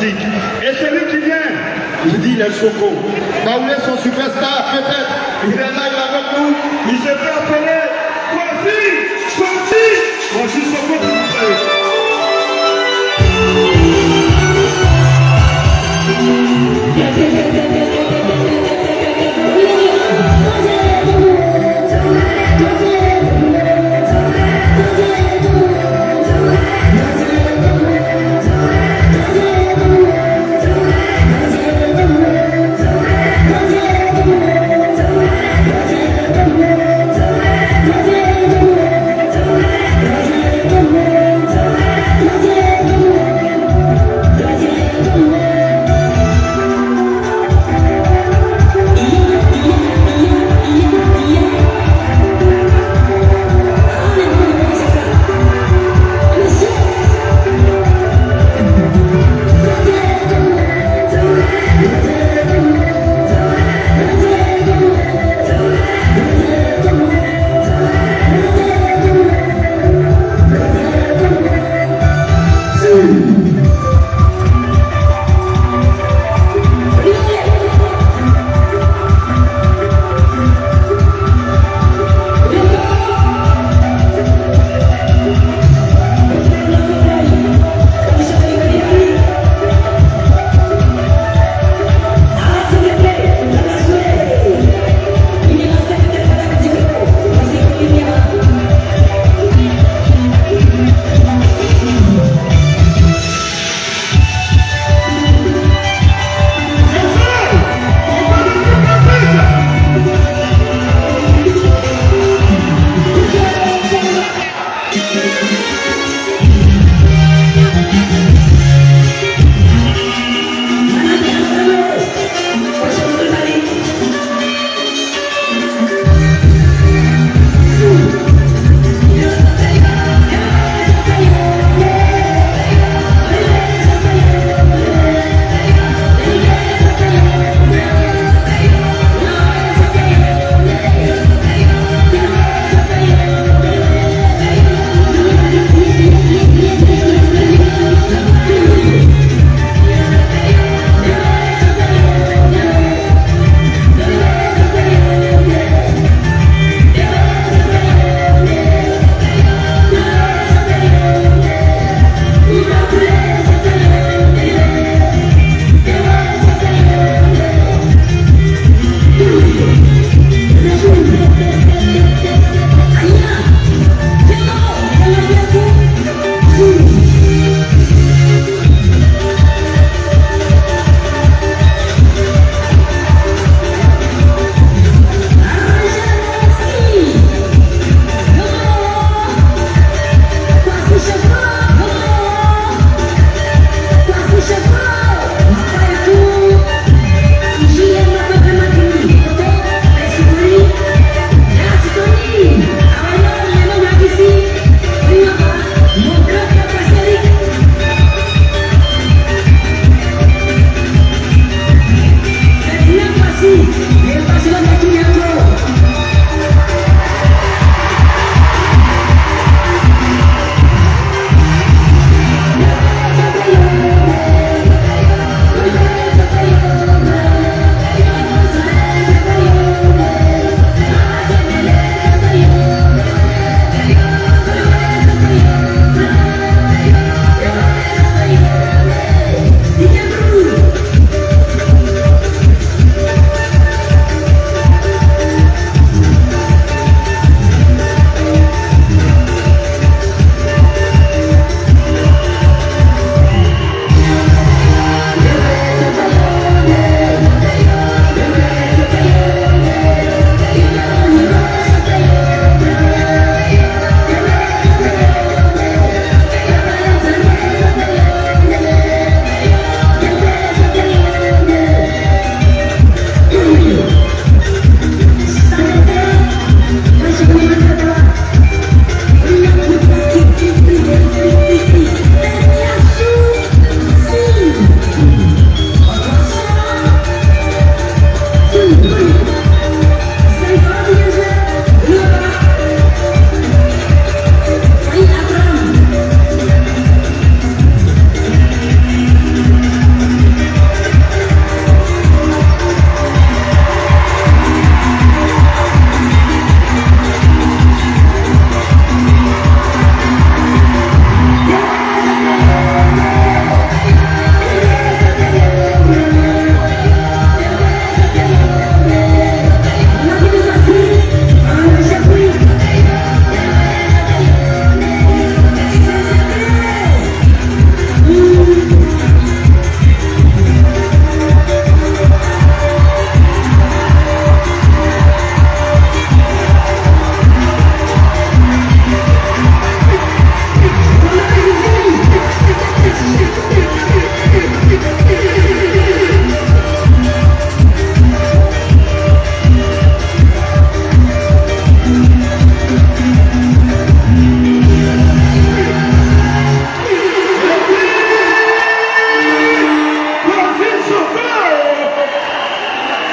fantastique. Et celui qui vient, il dit les Soko. Kaoulé, son superstar, peut-être, il est là avec nous. Il se fait appeler Voici Soko, s'il vous plaît. Don't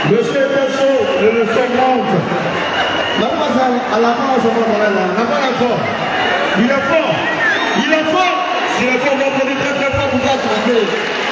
Monsieur Pesso, le son monte. La passe à la fin, on se voit là. La balle est fort. Il est fort. Il est fort. S'il est fort, on va prendre très très fort pour ça.